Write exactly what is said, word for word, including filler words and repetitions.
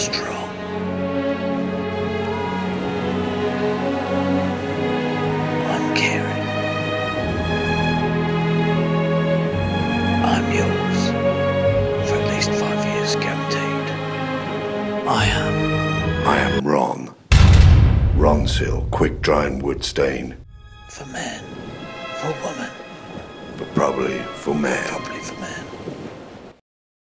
strong. I'm caring. I'm yours. For at least five years guaranteed. I am. I am wrong. Ronsil, quick drying wood stain. For man. For woman. But probably for man. Probably for man.